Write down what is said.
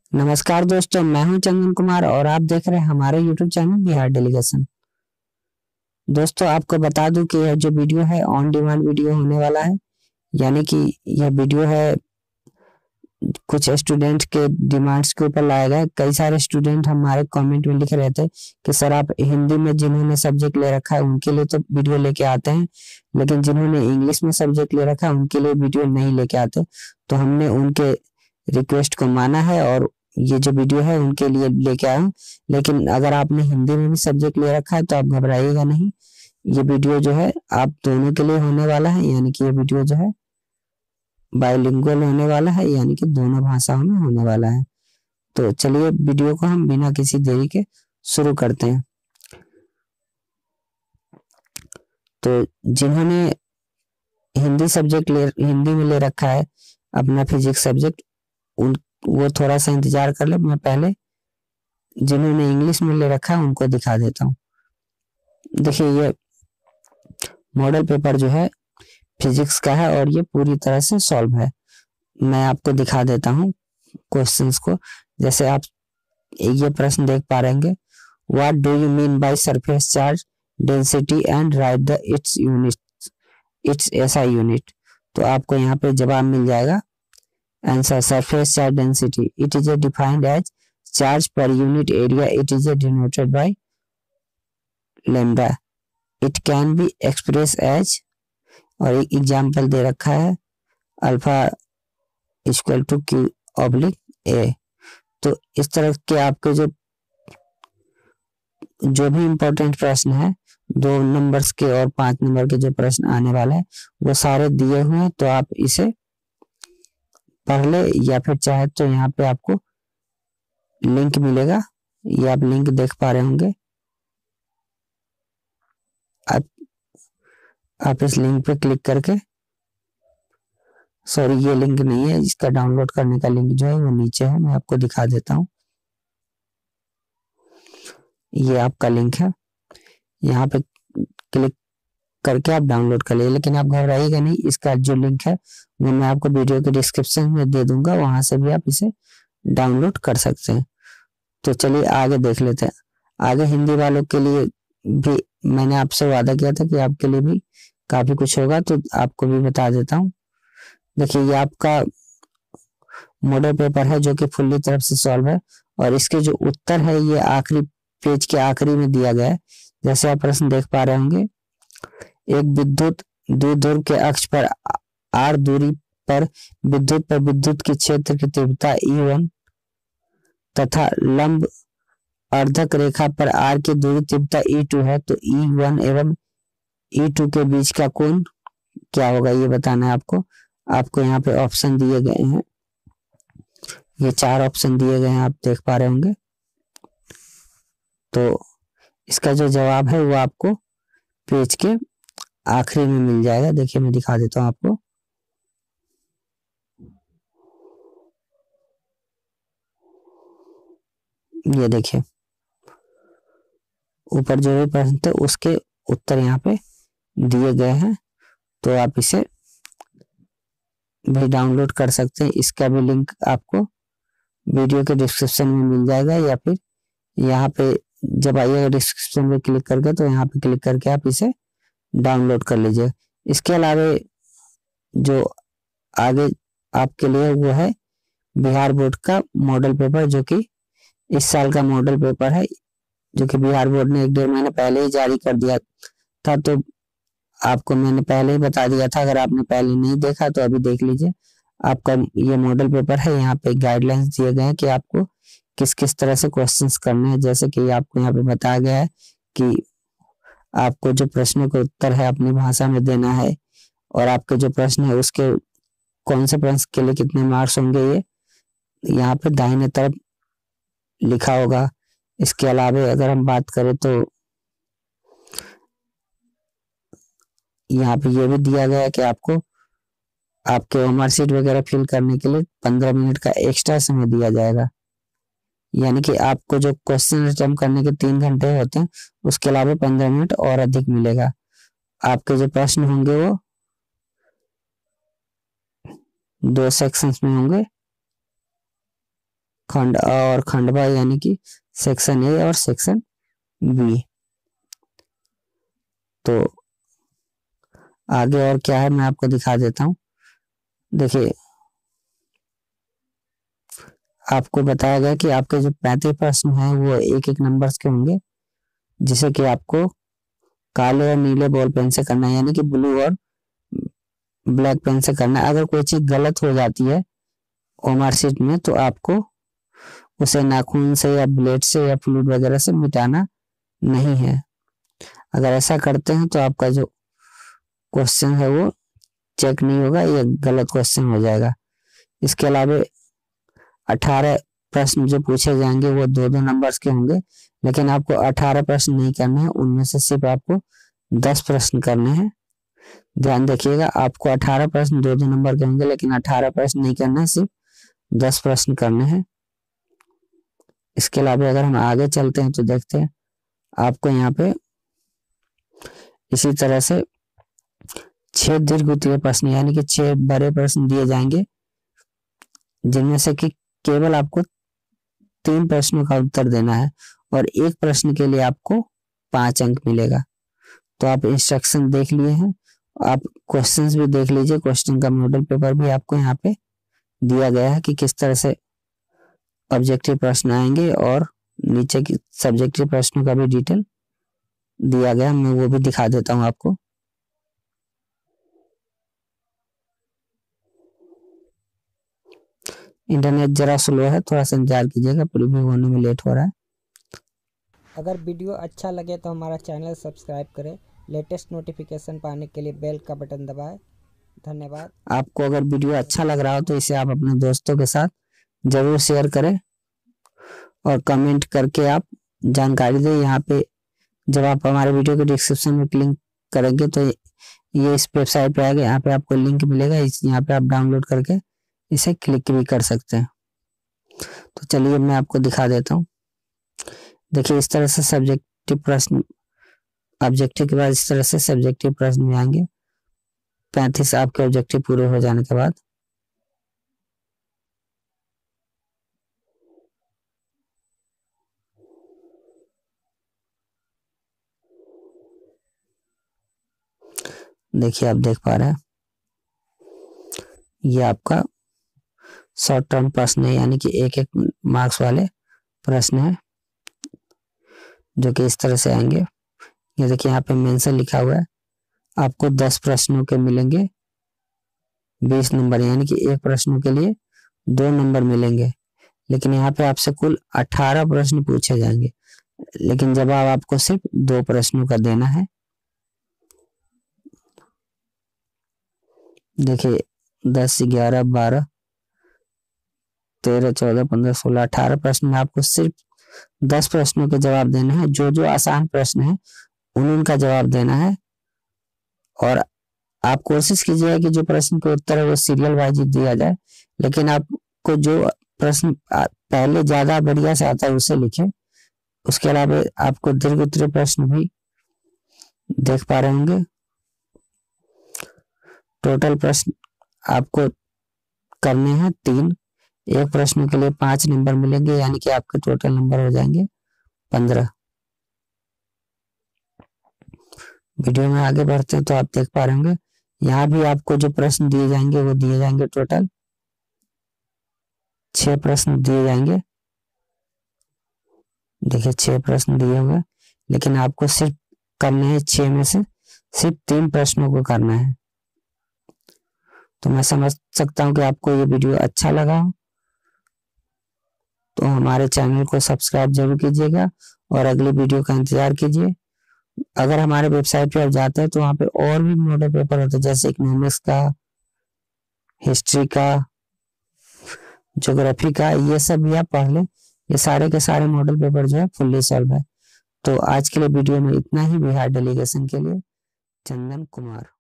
नमस्कार दोस्तों, मैं हूं चंदन कुमार और आप देख रहे हैं हमारे YouTube चैनल बिहार डेलीगेशन। दोस्तों, आपको बता दूं कि यह जो वीडियो है ऑन डिमांड वीडियो होने वाला है। यानी कि यह वीडियो है कुछ स्टूडेंट के डिमांड्स के ऊपर लाया गया है। कई सारे स्टूडेंट हमारे कमेंट में लिख रहे थे कि सर आप हिंदी में जिन्होंने सब्जेक्ट ले रखा है उनके लिए तो वीडियो लेके आते हैं, लेकिन जिन्होंने इंग्लिश में सब्जेक्ट ले रखा है उनके लिए वीडियो नहीं लेके आते। तो हमने उनके रिक्वेस्ट को माना है और ये जो वीडियो है उनके लिए लेके आया हूँ। लेकिन अगर आपने हिंदी में भी सब्जेक्ट ले रखा है तो आप घबराइएगा नहीं। ये वीडियो जो है आप दोनों के लिए होने वाला है, यानी कि ये वीडियो जो है बाइलिंगुअल होने वाला है, यानी कि दोनों भाषाओं में होने वाला है। तो चलिए वीडियो को हम बिना किसी देरी के शुरू करते हैं। तो जिन्होंने हिंदी में ले रखा है अपना फिजिक्स सब्जेक्ट, उन वो थोड़ा सा इंतजार कर ले। मैं पहले जिन्होंने इंग्लिश में ले रखा है उनको दिखा देता हूँ। देखिए, ये मॉडल पेपर जो है फिजिक्स का है और ये पूरी तरह से सॉल्व है। मैं आपको दिखा देता हूँ क्वेश्चंस को। जैसे आप ये प्रश्न देख पा रहे हैं, what do you mean by surface charge density and write the it's SI unit. तो आपको यहाँ पे जवाब मिल जाएगा। Answer, surface charge density it is defined as charge per unit area, it is denoted by lambda, it can be express as, और एक example दे रखा है alpha equal to Q oblique A. तो इस तरह के आपके जो भी इंपॉर्टेंट प्रश्न है 2 नंबर्स के और 5 नंबर के जो प्रश्न आने वाले हैं वो सारे दिए हुए हैं। तो आप इसे पढ़ ले, या फिर चाहे तो यहाँ पे आपको लिंक मिलेगा, ये आप लिंक देख पा रहे होंगे। आप इस लिंक पे क्लिक करके, सॉरी ये लिंक नहीं है, इसका डाउनलोड करने का लिंक जो है वो नीचे है, मैं आपको दिखा देता हूँ। ये आपका लिंक है, यहाँ पे क्लिक करके आप डाउनलोड कर लिए। लेकिन आप घबराइएगा नहीं, इसका जो लिंक है वो मैं आपको वीडियो के डिस्क्रिप्शन में दे दूंगा, वहां से भी आप इसे डाउनलोड कर सकते हैं। तो चलिए आगे देख लेते हैं। आगे हिंदी वालों के लिए भी मैंने आपसे वादा किया था कि आपके लिए भी काफी कुछ होगा, तो आपको भी बता देता हूँ। देखिए, ये आपका मॉडल पेपर है जो कि फुल्ली तरफ से सॉल्व है, और इसके जो उत्तर है ये आखिरी पेज के आखिरी में दिया गया है। जैसे आप प्रश्न देख पा रहे होंगे, एक विद्युत द्विध्रुव के अक्ष पर r दूरी पर विद्युत की क्षेत्र की तीव्रता E1 तथा लंब अर्धक रेखा पर r की दूरी तीव्रता E2 है। तो E1 एवं E2 के बीच का कोण क्या होगा ये बताना है आपको। आपको यहाँ पे ऑप्शन दिए गए हैं, ये 4 ऑप्शन दिए गए हैं, आप देख पा रहे होंगे। तो इसका जो जवाब है वो आपको पेज के आखिरी में मिल जाएगा। देखिए मैं दिखा देता हूँ आपको। ये देखिए, ऊपर जो भी प्रश्न थे उसके उत्तर यहाँ पे दिए गए हैं। तो आप इसे भी डाउनलोड कर सकते हैं। इसका भी लिंक आपको वीडियो के डिस्क्रिप्शन में मिल जाएगा, या फिर यहाँ पे जब आइएगा डिस्क्रिप्शन में क्लिक करके तो यहाँ पे क्लिक करके आप इसे डाउनलोड कर लीजिए। इसके अलावा जो आगे आपके लिए वो है बिहार बोर्ड का मॉडल पेपर, जो कि इस साल का मॉडल पेपर है, जो कि बिहार बोर्ड ने 1-1.5 महीने पहले ही जारी कर दिया था। तो आपको मैंने पहले ही बता दिया था, अगर आपने पहले नहीं देखा तो अभी देख लीजिए। आपका ये मॉडल पेपर है, यहाँ पे गाइडलाइंस दिए गए हैं कि आपको किस किस तरह से क्वेश्चंस करने हैं। जैसे कि आपको यहाँ पे बताया गया है कि आपको जो प्रश्नों का उत्तर है अपनी भाषा में देना है, और आपके जो प्रश्न है उसके कौन से प्रश्न के लिए कितने मार्क्स होंगे ये यहाँ पे दाहिने तरफ लिखा होगा। इसके अलावा अगर हम बात करें तो यहाँ पे ये भी दिया गया है कि आपको आपके मार्कशीट वगैरह फिल करने के लिए 15 मिनट का एक्स्ट्रा समय दिया जाएगा। यानी कि आपको जो क्वेश्चन अटेम्प्ट करने के 3 घंटे होते हैं उसके अलावा 15 मिनट और अधिक मिलेगा। आपके जो प्रश्न होंगे वो 2 सेक्शंस में होंगे। खंड अ और खंड ब यानी कि सेक्शन ए और सेक्शन बी। तो आगे और क्या है मैं आपको दिखा देता हूँ। देखिए आपको बताया गया कि आपके जो 35 प्रश्न हैं वो एक एक नंबर्स के होंगे, जिसे कि आपको काले और नीले बॉल पेन से करना है, यानी कि ब्लू और ब्लैक पेन से करना है। अगर कोई चीज गलत हो जाती है ओमार शीट में तो आपको उसे नाखून से या ब्लेड से या फ्लूइड वगैरह से मिटाना नहीं है। अगर ऐसा करते हैं तो आपका जो क्वेश्चन है वो चेक नहीं होगा, ये गलत क्वेश्चन हो जाएगा। इसके अलावा 18 प्रश्न जो पूछे जाएंगे वो 2-2 नंबर्स के होंगे, लेकिन आपको 18 प्रश्न नहीं करने हैं, उनमें से सिर्फ आपको 10 प्रश्न करने हैं। ध्यान देखिएगा, आपको 18 प्रश्न 2-2 नंबर के होंगे, लेकिन 18 प्रश्न नहीं करना है, सिर्फ 10 प्रश्न करने हैं। इसके अलावा अगर हम आगे चलते हैं तो देखते हैं आपको यहाँ पे इसी तरह से 6 दीर्घ उत्तरीय प्रश्न यानी कि 6 बड़े प्रश्न दिए जाएंगे, जिनमें से कि केवल आपको 3 प्रश्नों का उत्तर देना है और एक प्रश्न के लिए आपको 5 अंक मिलेगा। तो आप इंस्ट्रक्शन देख लिए हैं, आप क्वेश्चंस भी देख लीजिए। क्वेश्चन का मॉडल पेपर भी आपको यहाँ पे दिया गया है कि किस तरह से ऑब्जेक्टिव प्रश्न आएंगे, और नीचे की सब्जेक्टिव प्रश्नों का भी डिटेल दिया गया, मैं वो भी दिखा देता हूँ आपको। इंटरनेट जरा स्लो है, थोड़ा सा इंतजार कीजिएगा, प्रीव्यू होने में लेट हो रहा है। अगर वीडियो अच्छा लगे तो हमारा चैनल सब्सक्राइब करें, लेटेस्ट नोटिफिकेशन पाने के लिए बेल का बटन दबाएं। धन्यवाद। आपको अगर वीडियो अच्छा लग रहा हो तो इसे आप अपने दोस्तों के साथ जरूर शेयर करें और कमेंट करके आप जानकारी दें। यहाँ पे जब आप हमारे वीडियो के डिस्क्रिप्शन में क्लिक करेंगे तो ये इस वेबसाइट पे आएगा, यहाँ पे आपको लिंक मिलेगा, यहाँ पे आप डाउनलोड करके इसे क्लिक भी कर सकते हैं। तो चलिए मैं आपको दिखा देता हूँ। देखिए इस तरह से सब्जेक्टिव प्रश्न, ऑब्जेक्टिव के बाद इस तरह से सब्जेक्टिव प्रश्न में आएंगे 35 आपके ऑब्जेक्टिव पूरे हो जाने के बाद। देखिए आप देख पा रहे हैं ये आपका शॉर्ट टर्म प्रश्न है, यानी कि एक एक मार्क्स वाले प्रश्न है जो कि इस तरह से आएंगे। ये देखिए यहाँ पे मेंशन लिखा हुआ है, आपको 10 प्रश्नों के मिलेंगे 20 नंबर, यानी कि एक प्रश्न के लिए 2 नंबर मिलेंगे। लेकिन यहाँ पे आपसे कुल 18 प्रश्न पूछे जाएंगे, लेकिन जवाब आपको सिर्फ 2 प्रश्नों का देना है। देखिए 10, 11, 12, 13, 14, 15, 16, 18 प्रश्न में आपको सिर्फ 10 प्रश्नों के जवाब देने हैं। जो जो आसान प्रश्न है उनका जवाब देना है, और आप कोशिश कीजिएगा कि जो प्रश्न के उत्तर है वो सीरियल वाइज दिया जाए, लेकिन आपको जो प्रश्न पहले ज्यादा बढ़िया से आता है उसे लिखें। उसके अलावा आपको दीर्घ उत्तरीय प्रश्न भी देख पा रहे होंगे। टोटल प्रश्न आपको करने हैं 3, एक प्रश्न के लिए 5 नंबर मिलेंगे, यानी कि आपके टोटल नंबर हो जाएंगे 15। वीडियो में आगे बढ़ते हैं तो आप देख पा रहे होंगे यहाँ भी आपको जो प्रश्न दिए जाएंगे वो दिए जाएंगे, टोटल 6 प्रश्न दिए जाएंगे। देखिए 6 प्रश्न दिए हुए, लेकिन आपको सिर्फ करने हैं 6 में से सिर्फ 3 प्रश्नों को करना है। तो मैं समझ सकता हूँ कि आपको ये वीडियो अच्छा लगा, तो हमारे चैनल को सब्सक्राइब जरूर कीजिएगा और अगली वीडियो का इंतजार कीजिए। अगर हमारे वेबसाइट पे आप जाते हैं तो वहाँ पे और भी मॉडल पेपर होते हैं, जैसे इकोनॉमिक्स का, हिस्ट्री का, ज्योग्राफी का, ये सब भी आप पढ़ लें। ये सारे के सारे मॉडल पेपर जो है फुल्ली सॉल्व है। तो आज के लिए वीडियो में इतना ही। बिहार डेलीगेशन के लिए चंदन कुमार।